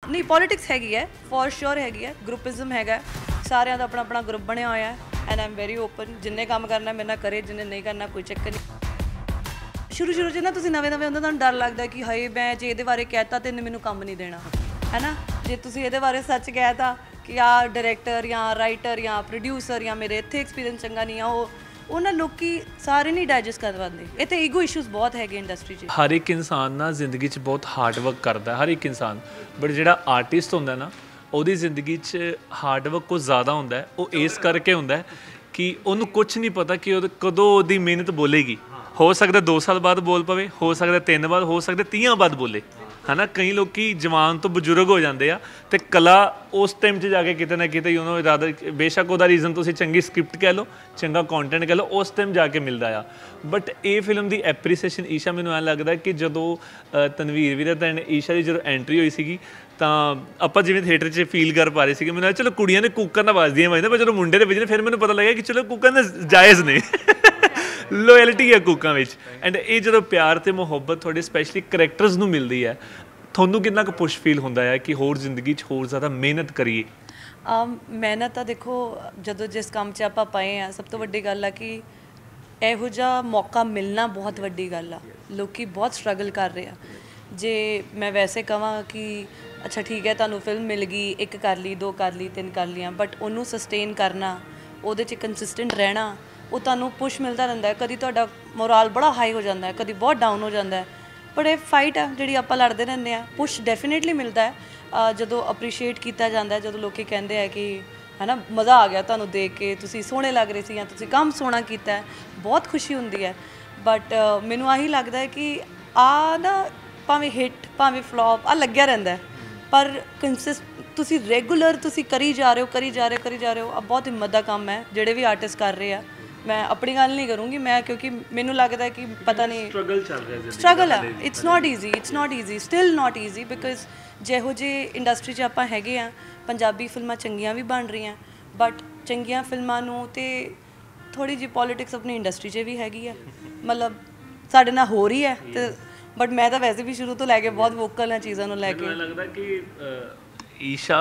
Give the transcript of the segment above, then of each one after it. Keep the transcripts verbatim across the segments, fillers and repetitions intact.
नहीं पॉलिटिक्स हैगी है फॉर श्योर हैगी है ग्रुपिज्म हैगा सारिਆਂ ਦਾ ਆਪਣਾ ਆਪਣਾ ग्रुप ਬਣਿਆ ਹੋਇਆ ਐਂਡ ਆਮ ਵੈਰੀ ਓਪਨ ਜਿੰਨੇ ਕੰਮ ਕਰਨਾ ਮੇਰੇ ਨਾਲ ਕਰੇ ਜਿੰਨੇ ਨਹੀਂ ਕਰਨਾ ਕੋਈ ਚੱਕਰ ਨਹੀਂ ਸ਼ੁਰੂ ਸ਼ੁਰੂ 'ਚ ਨਾ ਤੁਸੀਂ ਨਵੇਂ ਨਵੇਂ ਹੁੰਦਾ ਤੁਹਾਨੂੰ ਡਰ ਲੱਗਦਾ ਕਿ ਹਾਏ ਮੈਂ ਜੇ ਇਹਦੇ ਬਾਰੇ ਕਹਿਤਾ ਤੇ ਇਹਨੇ ਮੈਨੂੰ ਕੰਮ ਨਹੀਂ ਦੇਣਾ ਹੈ ਨਾ ਜੇ ਤੁਸੀਂ ਇਹਦੇ ਬਾਰੇ ਸੱਚ ਕਹਿਤਾ ਕਿ ਆ ਡਾਇਰੈਕਟਰ ਜਾਂ ਰਾਈਟਰ ਜਾਂ ਪ੍ਰੋਡਿਊਸਰ ਜਾਂ ਮੇਰੇ ਇੱਥੇ ਐਕਸਪੀਰੀਅੰਸ ਚੰਗਾ ਨਹੀਂ ਆ ਉਹ ਉਹਨਾਂ ਲੋਕੀ ਸਾਰੇ ਨਹੀਂ ਡਾਈਜੈਸਟ ਕਰ ਪਾਉਂਦੇ ਇਹ ਤੇ ਈਗੋ ਇਸ਼ੂਜ਼ ਬਹੁਤ ਹੈਗੇ ਇੰਡਸਟਰੀ 'ਚ ਹਰ ਇੱਕ ਇਨਸਾਨ ਨਾ ਜ਼ਿੰਦਗੀ 'ਚ ਬਹੁਤ ਹਾਰਡ ਵਰਕ ਕਰਦਾ ਹਰ ਇੱਕ ਇਨਸਾਨ ਬਟ ਜਿਹੜਾ ਆਰਟਿਸਟ ਹੁੰਦਾ ਨਾ ਉਹਦੀ ਜ਼ਿੰਦਗੀ 'ਚ ਹਾਰਡ ਵਰਕ ਕੁਛ ਜ਼ਿਆਦਾ ਹੁੰਦਾ ਉਹ ਇਸ ਕਰਕੇ ਹੁੰਦਾ ਕਿ ਉਹਨੂੰ ਕੁਛ ਨਹੀਂ ਪਤਾ ਕਿ ਉਹ ਕਦੋਂ ਉਹਦੀ ਮਿਹਨਤ ਬੋਲੇਗੀ ਹੋ ਸਕਦਾ ਦੋ ਸਾਲ ਬਾਅਦ ਬੋਲ ਪਵੇ ਹੋ ਸਕਦਾ ਤਿੰਨ ਬਾਅਦ ਹੋ ਸਕਦਾ ਤੀਹਾਂ ਬਾਅਦ ਬੋਲੇ ਹੈ ਨਾ ਕਈ ਲੋਕ ਜਵਾਨ ਤੋਂ ਬਜ਼ੁਰਗ ਹੋ ਜਾਂਦੇ ਆ ਅਤੇ ਕਲਾ ਉਸ ਟਾਈਮ 'ਚ ਜਾ ਕੇ ਕਿਤੇ ਨਾ ਕਿਤੇ ਯੂ ਨੋ ਰਾਦਰ ਬੇਸ਼ੱਕ ਉਹਦਾ ਰੀਜ਼ਨ ਤੁਸੀਂ ਚੰਗੀ ਸਕ੍ਰਿਪਟ ਕਹਿ ਲਓ ਚੰਗਾ ਕੰਟੈਂਟ ਕਹਿ ਲਓ ਉਸ ਟਾਈਮ ਜਾ ਕੇ ਮਿਲਦਾ ਆ ਬਟ ਇਹ ਫਿਲਮ ਦੀ ਐਪਰੀਸੀਏਸ਼ਨ ਈਸ਼ਾ ਮੈਨੂੰ ਐਂ ਲੱਗਦਾ ਕਿ ਜਦੋਂ ਤਨਵੀਰ ਵੀਰ ਅਤੇ ਈਸ਼ਾ ਦੀ ਜਦੋਂ ਐਂਟਰੀ ਹੋਈ ਸੀਗੀ ਤਾਂ ਆਪਾਂ ਜਿਵੇਂ ਥੀਏਟਰ 'ਚ ਫੀਲ ਕਰ ਪਾ ਰਹੇ ਸੀਗੇ ਮੈਨੂੰ ਚਲੋ ਕੁੜੀਆਂ ਨੇ ਕੂਕਾਂ ਨਾਲ ਵੱਜਦੀਆਂ ਵੱਜਦੀਆਂ ਪਰ ਜਦੋਂ ਮੁੰਡੇ ਦੇ ਵੱਜਦੇ ਫਿਰ ਮੈਨੂੰ ਪਤਾ ਲੱਗਿਆ ਕਿ ਚਲੋ ਕੂਕਾਂ ਦਾ ਜਾਇਜ਼ ਨੇ ਲੋਇਲਟੀ ਹੈ ਕੂਕਾਂ ਵਿੱਚ ਐਂਡ ਇਹ ਜਦੋਂ ਪਿਆਰ ਅਤੇ ਮੁਹੱਬਤ ਤੁਹਾਡੇ ਸਪੈਸ਼ਲੀ ਕਰੈਕਟਰਸ ਨੂੰ ਮਿਲਦੀ ਹੈ ਤੁਹਾਨੂੰ ਕਿੰਨਾ ਕੁ ਪੁਸ਼ ਫੀਲ ਹੁੰਦਾ ਹੈ ਕਿ ਹੋਰ ਜ਼ਿੰਦਗੀ 'ਚ ਹੋਰ ਜ਼ਿਆਦਾ ਮਿਹਨਤ ਕਰੀਏ ਮਿਹਨਤ ਤਾਂ ਦੇਖੋ ਜਦੋਂ ਜਿਸ ਕੰਮ 'ਚ ਆਪਾਂ ਪਏ ਹਾਂ ਸਭ ਤੋਂ ਵੱਡੀ ਗੱਲ ਆ ਕਿ ਇਹੋ ਜਿਹਾ ਮੌਕਾ ਮਿਲਣਾ ਬਹੁਤ ਵੱਡੀ ਗੱਲ ਆ ਲੋਕ ਬਹੁਤ ਸਟਰਗਲ ਕਰ ਰਹੇ ਆ ਜੇ ਮੈਂ ਵੈਸੇ ਕਹਾਂ ਕਿ ਅੱਛਾ ਠੀਕ ਹੈ ਤੁਹਾਨੂੰ ਫਿਲਮ ਮਿਲ ਗਈ ਇੱਕ ਕਰ ਲਈ ਦੋ ਕਰ ਲਈ ਤਿੰਨ ਕਰ ਲਈਆਂ ਬਟ ਉਹਨੂੰ ਸਸਟੇਨ ਕਰਨਾ ਉਹਦੇ 'ਚ ਕੰਸਿਸਟੈਂਟ ਰਹਿਣਾ ਉਹ ਤੁਹਾਨੂੰ ਪੁਸ਼ ਮਿਲਦਾ ਰਹਿੰਦਾ ਕਦੀ ਤੁਹਾਡਾ ਮੋਰਾਲ ਬੜਾ ਹਾਈ ਹੋ ਜਾਂਦਾ ਕਦੀ ਬਹੁਤ ਡਾਊਨ ਹੋ ਜਾਂਦਾ ਪਰ ਇਹ ਫਾਈਟ ਆ ਜਿਹੜੀ ਆਪਾਂ ਲੜਦੇ ਰਹਿੰਦੇ ਆ ਪੁਸ਼ ਡੈਫੀਨੇਟਲੀ ਮਿਲਦਾ ਹੈ ਜਦੋਂ ਅਪਰੀਸ਼ੀਏਟ ਕੀਤਾ ਜਾਂਦਾ ਜਦੋਂ ਲੋਕ ਕਹਿੰਦੇ ਆ ਕਿ ਹੈ ਨਾ ਮਜ਼ਾ ਆ ਗਿਆ ਤੁਹਾਨੂੰ ਦੇਖ ਕੇ ਤੁਸੀਂ ਸੋਹਣੇ ਲੱਗ ਰਹੇ ਸੀ ਜਾਂ ਤੁਸੀਂ ਕੰਮ ਸੋਹਣਾ ਕੀਤਾ ਬਹੁਤ ਖੁਸ਼ੀ ਹੁੰਦੀ ਹੈ ਬਟ ਮੈਨੂੰ ਆਹੀ ਲੱਗਦਾ ਹੈ ਕਿ ਆ ਨਾ ਭਾਵੇਂ ਹਿੱਟ ਭਾਵੇਂ ਫਲॉप ਆ ਲੱਗਿਆ ਰਹਿੰਦਾ ਪਰ ਕੰਸਿਸਟ ਤੁਸੀਂ ਰੈਗੂਲਰ ਤੁਸੀਂ ਕਰੀ ਜਾ ਰਹੇ ਹੋ ਕਰੀ ਜਾ ਰਹੇ ਹੋ ਕਰੀ ਜਾ ਰਹੇ ਹੋ ਆ ਬਹੁਤ ਹਿੰਮਤ ਦਾ ਕੰਮ ਹੈ ਜਿਹੜੇ ਵੀ ਆਰਟਿਸਟ ਕਰ ਰਹੇ ਆ ਮੈਂ ਆਪਣੀ ਗੱਲ ਨਹੀਂ ਕਰੂੰਗੀ ਮੈਂ ਕਿਉਂਕਿ ਮੈਨੂੰ ਲੱਗਦਾ ਕਿ ਪਤਾ ਨਹੀਂ ਸਟਰਗਲ ਚੱਲ ਰਿਹਾ ਜ਼ਿੰਦਗੀ ਸਟਰਗਲ ਆ it's not easy it's not easy still not easy because ਜਿਹੋ ਜਿਹੇ ਇੰਡਸਟਰੀ 'ਚ ਆਪਾਂ ਹੈਗੇ ਆ ਪੰਜਾਬੀ ਫਿਲਮਾਂ ਚੰਗੀਆਂ ਵੀ ਬਣ ਰਹੀਆਂ ਬਟ ਚੰਗੀਆਂ ਫਿਲਮਾਂ ਨੂੰ ਤੇ ਥੋੜ੍ਹੀ ਜਿਹੀ ਪੋਲੀਟਿਕਸ ਆਪਣੀ ਇੰਡਸਟਰੀ 'ਚ ਵੀ ਹੈਗੀ ਆ ਮਤਲਬ ਸਾਡੇ ਨਾਲ ਹੋ ਰਹੀ ਹੈ ਤੇ ਬਟ ਮੈਂ ਤਾਂ ਵੈਸੇ ਵੀ ਸ਼ੁਰੂ ਤੋਂ ਲੈ ਕੇ ਬਹੁਤ ਵੋਕਲ ਹਾਂ ਚੀਜ਼ਾਂ ਨੂੰ ਲੈ ਕੇ ਮੈਨੂੰ ਲੱਗਦਾ ਕਿ ਈਸ਼ਾ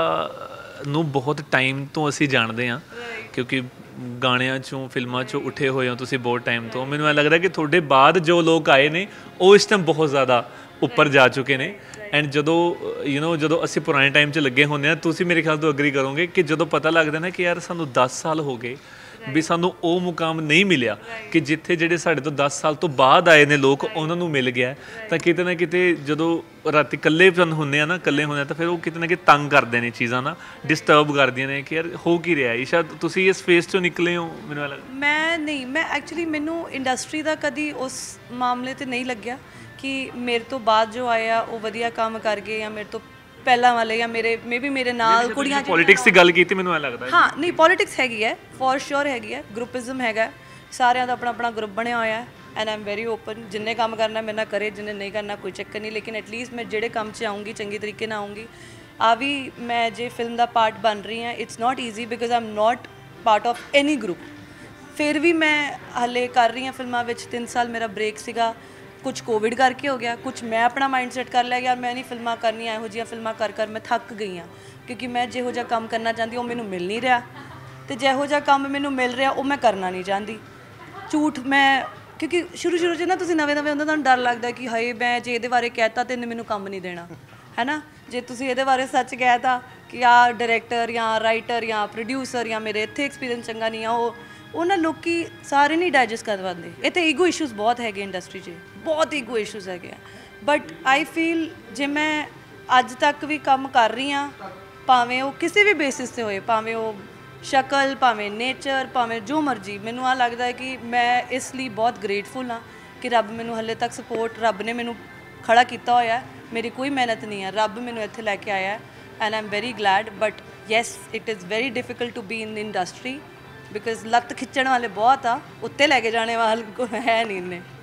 ਨੂੰ ਬਹੁਤ ਟਾਈਮ ਤੋਂ ਅਸੀਂ ਜਾਣਦੇ ਹਾਂ ਕਿਉਂਕਿ ਗਾਣਿਆਂ 'ਚੋਂ ਫਿਲਮਾਂ 'ਚੋਂ ਉੱਠੇ ਹੋਏ ਹੋ ਤੁਸੀਂ ਬਹੁਤ ਟਾਈਮ ਤੋਂ ਮੈਨੂੰ ਐਂ ਲੱਗਦਾ ਕਿ ਤੁਹਾਡੇ ਬਾਅਦ ਜੋ ਲੋਕ ਆਏ ਨੇ ਉਹ ਇਸ ਟਾਈਮ ਬਹੁਤ ਜ਼ਿਆਦਾ ਉੱਪਰ ਜਾ ਚੁੱਕੇ ਨੇ ਐਂਡ ਜਦੋਂ ਯੂ ਨੋ ਜਦੋਂ ਅਸੀਂ ਪੁਰਾਣੇ ਟਾਈਮ 'ਚ ਲੱਗੇ ਹੁੰਦੇ ਹਾਂ ਤੁਸੀਂ ਮੇਰੇ ਖਿਆਲ ਤੋਂ ਅਗਰੀ ਕਰੋਗੇ ਕਿ ਜਦੋਂ ਪਤਾ ਲੱਗਦਾ ਨਾ ਕਿ ਯਾਰ ਸਾਨੂੰ ਦਸ ਸਾਲ ਹੋ ਗਏ ਵੀ ਸਾਨੂੰ ਉਹ ਮੁਕਾਮ ਨਹੀਂ ਮਿਲਿਆ ਕਿ ਜਿੱਥੇ ਜਿਹੜੇ ਸਾਡੇ ਤੋਂ ਦਸ ਸਾਲ ਤੋਂ ਬਾਅਦ ਆਏ ਨੇ ਲੋਕ ਉਹਨਾਂ ਨੂੰ ਮਿਲ ਗਿਆ ਤਾਂ ਕਿਤੇ ਨਾ ਕਿਤੇ ਜਦੋਂ ਰਾਤੀ ਇਕੱਲੇ ਹੁੰਦੇ ਆ ਨਾ ਇਕੱਲੇ ਹੁੰਦੇ ਆ ਤਾਂ ਫਿਰ ਉਹ ਕਿਤੇ ਨਾ ਕਿਤੇ ਤੰਗ ਕਰਦੇ ਨੇ ਚੀਜ਼ਾਂ ਨਾ ਡਿਸਟਰਬ ਕਰਦੀਆਂ ਨੇ ਕਿ ਯਾਰ ਹੋ ਕੀ ਰਿਹਾ ਈਸ਼ਾ ਤੁਸੀਂ ਇਸ ਫੇਸ 'ਚੋਂ ਨਿਕਲੇ ਹੋ ਮੈਨੂੰ ਲੱਗਦਾ ਮੈਂ ਨਹੀਂ ਮੈਂ ਐਕਚੁਅਲੀ ਮੈਨੂੰ ਇੰਡਸਟਰੀ ਦਾ ਕਦੀ ਉਸ ਮਾਮਲੇ 'ਤੇ ਨਹੀਂ ਲੱਗਿਆ ਕਿ ਮੇਰੇ ਤੋਂ ਬਾਅਦ ਜੋ ਆਏ ਆ ਉਹ ਵਧੀਆ ਕੰਮ ਕਰ ਗਏ ਜਾਂ ਮੇਰੇ ਤੋਂ ਪਹਿਲਾਂ ਵਾਲੇ ਜਾਂ ਮੇਰੇ ਮੇ ਵੀ ਮੇਰੇ ਨਾਲ ਕੁੜੀਆਂ ਪੋਲੀਟਿਕਸ ਦੀ ਗੱਲ ਕੀਤੀ ਮੈਨੂੰ ਐਂ ਲੱਗਦਾ ਹਾਂ ਨਹੀਂ ਪੋਲੀਟਿਕਸ ਹੈਗੀ ਹੈ ਫॉर श्योर ਹੈਗੀ ਹੈ ਗਰੁੱਪਿਜ਼ਮ ਹੈਗਾ ਸਾਰਿਆਂ ਦਾ ਆਪਣਾ ਆਪਣਾ ਗਰੁੱਪ ਬਣਿਆ ਹੋਇਆ ਐਂਡ ਆਮ ਵੈਰੀ ਓਪਨ ਜਿੰਨੇ ਕੰਮ ਕਰਨਾ ਮੇਰੇ ਨਾਲ ਕਰੇ ਜਿੰਨੇ ਨਹੀਂ ਕਰਨਾ ਕੋਈ ਚੱਕਰ ਨਹੀਂ ਲੇਕਿਨ ਐਟਲੀਸਟ ਮੈਂ ਜਿਹੜੇ ਕੰਮ 'ਚ ਆਉਂਗੀ ਚੰਗੇ ਤਰੀਕੇ ਨਾਲ ਆਉਂਗੀ ਆ ਵੀ ਮੈਂ ਜੇ ਫਿਲਮ ਦਾ ਪਾਰਟ ਬਣ ਰਹੀ ਹਾਂ it's not easy because I am not part of any group ਫਿਰ ਵੀ ਮੈਂ ਹਾਲੇ ਕਰ ਰਹੀ ਹਾਂ ਫਿਲਮਾਂ ਵਿੱਚ ਤਿੰਨ ਸਾਲ ਮੇਰਾ ਬ੍ਰੇਕ ਸੀਗਾ ਕੁਛ ਕੋਵਿਡ ਕਰਕੇ ਹੋ ਗਿਆ ਕੁਛ ਮੈਂ ਆਪਣਾ ਮਾਈਂਡ ਸੈਟ ਕਰ ਲਿਆ ਯਾਰ ਮੈਂ ਨਹੀਂ ਫਿਲਮਾਂ ਕਰਨੀਆਂ ਇਹੋ ਜਿਹੀਆਂ ਫਿਲਮਾਂ ਕਰ ਕਰ ਮੈਂ ਥੱਕ ਗਈ ਹਾਂ ਕਿਉਂਕਿ ਮੈਂ ਜਿਹੋ ਜਿਹਾ ਕੰਮ ਕਰਨਾ ਚਾਹੁੰਦੀ ਉਹ ਮੈਨੂੰ ਮਿਲ ਨਹੀਂ ਰਿਹਾ ਅਤੇ ਜਿਹੋ ਜਿਹਾ ਕੰਮ ਮੈਨੂੰ ਮਿਲ ਰਿਹਾ ਉਹ ਮੈਂ ਕਰਨਾ ਨਹੀਂ ਚਾਹੁੰਦੀ ਝੂਠ ਮੈਂ ਕਿਉਂਕਿ ਸ਼ੁਰੂ ਸ਼ੁਰੂ 'ਚ ਨਾ ਤੁਸੀਂ ਨਵੇਂ ਨਵੇਂ ਹੁੰਦਾ ਤੁਹਾਨੂੰ ਡਰ ਲੱਗਦਾ ਕਿ ਹਾਏ ਮੈਂ ਜੇ ਇਹਦੇ ਬਾਰੇ ਕਹਿਤਾ ਤਾਂ ਇਹਨੇ ਮੈਨੂੰ ਕੰਮ ਨਹੀਂ ਦੇਣਾ ਹੈ ਨਾ ਜੇ ਤੁਸੀਂ ਇਹਦੇ ਬਾਰੇ ਸੱਚ ਕਹਿਤਾ ਕਿ ਆ ਡਾਇਰੈਕਟਰ ਜਾਂ ਰਾਈਟਰ ਜਾਂ ਪ੍ਰੋਡਿਊਸਰ ਜਾਂ ਮੇਰੇ ਇੱਥੇ ਐਕਸਪੀਰੀਅੰਸ ਚੰਗਾ ਨਹੀਂ ਆ ਉਹ ਉਹਨਾਂ ਲੋਕ ਸਾਰੇ ਨਹੀਂ ਡਾਈਜੈਸਟ ਕਰ ਪਾਉਂਦੇ ਇਹ ਤੇ ਈਗੋ ਇਸ਼ੂਜ਼ ਬਹੁਤ ਹੈਗੇ ਇੰਡਸਟਰੀ 'ਚ ਬਹੁਤ ਈਗੋ ਇਸ਼ੂਜ਼ ਹੈਗੇ ਆ ਬਟ ਆਈ ਫੀਲ ਜੇ ਮੈਂ ਅੱਜ ਤੱਕ ਵੀ ਕੰਮ ਕਰ ਰਹੀ ਹਾਂ ਭਾਵੇਂ ਉਹ ਕਿਸੇ ਵੀ ਬੇਸਿਸ 'ਤੇ ਹੋਏ ਭਾਵੇਂ ਉਹ ਸ਼ਕਲ ਭਾਵੇਂ ਨੇਚਰ ਭਾਵੇਂ ਜੋ ਮਰਜ਼ੀ ਮੈਨੂੰ ਆ ਲੱਗਦਾ ਹੈ ਕਿ ਮੈਂ ਇਸ ਲਈ ਬਹੁਤ ਗ੍ਰੇਟਫੁਲ ਹਾਂ ਕਿ ਰੱਬ ਮੈਨੂੰ ਹਾਲੇ ਤੱਕ ਸਪੋਰਟ ਰੱਬ ਨੇ ਮੈਨੂੰ ਖੜਾ ਕੀਤਾ ਹੋਇਆ ਮੇਰੀ ਕੋਈ ਮਿਹਨਤ ਨਹੀਂ ਹੈ ਰੱਬ ਮੈਨੂੰ ਇੱਥੇ ਲੈ ਕੇ ਆਇਆ and I am very glad but yes it is very difficult to be in industry because ਲੱਤ ਖਿੱਚਣ ਵਾਲੇ ਬਹੁਤ ਆ ਉੱਤੇ ਲੈ ਕੇ ਜਾਣੇ ਵਾਲੇ ਹੈ ਨਹੀਂ ਇੰਨੇ